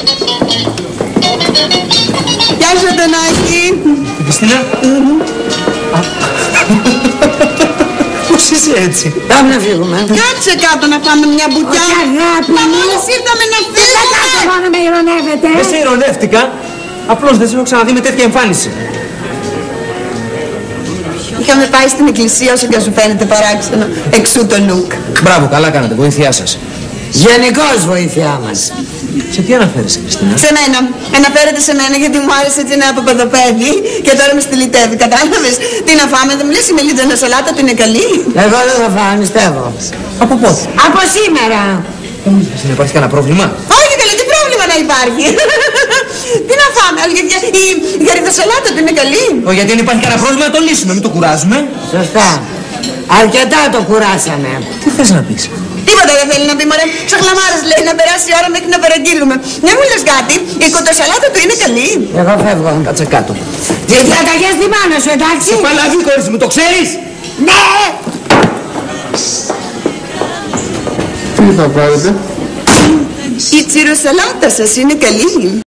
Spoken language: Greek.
Γεια σου, Αντωνάκη. Χριστίνα. Πώς είσαι έτσι? Πάμε να φύγουμε. Κάτσε κάτω να πάμε μια μπουτιά. Μα μόλις ήρθαμε να φύγουμε. Δεν κάτω μόνο να με ειρωνεύετε. Δεν σε ειρωνεύτηκα. Απλώς δεν σε έχω ξαναδεί με τέτοια εμφάνιση. Είχαμε πάει στην εκκλησία όσο και σου φαίνεται παράξενο. Εξού το look. Μπράβο, καλά κάνατε. Βοήθειά σας. Γενικώς βοήθειά μας. Σε τι αναφέρεσαι, Χριστίνα? Σε μένα. Αναφέρεται σε μένα γιατί μου άρεσε έτσι ένα παπαδοπέδι και τώρα με στυλιτεύει. Κατάλαβες? Τι να φάμε, δεν μου λες η μελίτζανα σαλάτα του είναι καλή? Εγώ δεν θα φάω, νηστεύω. Από πότε? Από σήμερα. Δεν υπάρχει κανένα πρόβλημα? Όχι καλή, τι πρόβλημα να υπάρχει? Τι να φάμε, η γαριδοσαλάτα του είναι καλή? Γιατί αν υπάρχει κανένα πρόβλημα να το λύσουμε, μην το κουράζουμε. Σωστά. Αρκετά το κουράσαμε. Τι θες να πεις? Τίποτα δεν θέλει να πει, μωρέ. Ξαχλαμάρας λέει να περάσει η ώρα μέχρι να παραγγείλουμε. Δεν μου λες κάτι, η κοτοσαλάτα του είναι καλή? Εγώ φεύγω. Κάτσε κάτω. Και διαταγές στην πάνω σου, εντάξει? Σε παλαβή, κορίτσι μου, το ξέρεις? Ναι! Τι θα πάρετε? Η τσιροσαλάτα σας είναι καλή?